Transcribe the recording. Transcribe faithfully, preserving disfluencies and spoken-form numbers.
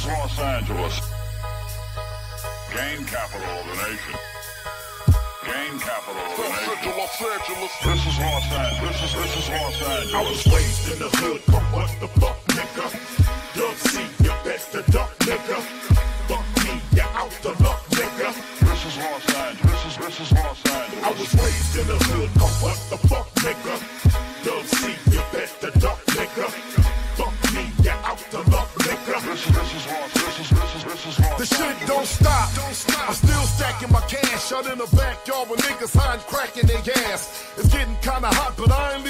Los Angeles. Game capital of the nation. Game capital of the nation. Los Angeles. This is Los Angeles. This is, this is Los Angeles. I was raised in the hood, but what the fuck, nigga? Dub C, you best to duck, nigga. Fuck me, you out the luck, nigga. This is Los Angeles. This is, this is Los Angeles. I was raised in the hood, but what the fuck, nigga? Dub C, you best to duck, nigga. Fuck me, you out the luck, nigga. This is, this is Los, this is, this is, this is Los The shit don't stop. I'm still stacking my cash out in the backyard with niggas hiding crack in their ass. It's getting kinda hot, but I ain't